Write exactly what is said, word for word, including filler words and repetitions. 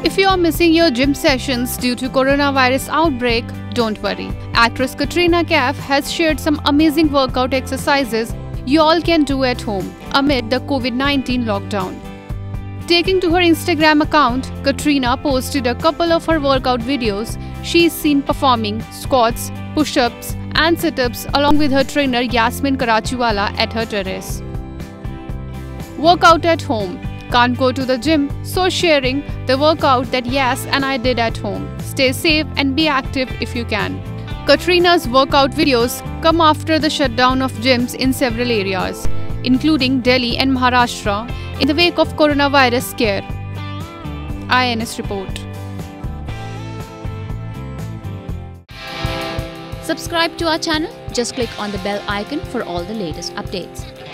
If you are missing your gym sessions due to coronavirus outbreak, don't worry. Actress Katrina Kaif has shared some amazing workout exercises you all can do at home amid the COVID nineteen lockdown. Taking to her Instagram account, Katrina posted a couple of her workout videos she is seen performing squats, push-ups and sit-ups along with her trainer Yasmin Karachiwala at her terrace. Workout at home. Can't go to the gym, so sharing the workout that Yas and I did at home. Stay safe and be active if you can. Katrina's workout videos come after the shutdown of gyms in several areas, including Delhi and Maharashtra, in the wake of coronavirus scare. I N S report. Subscribe to our channel. Just click on the bell icon for all the latest updates.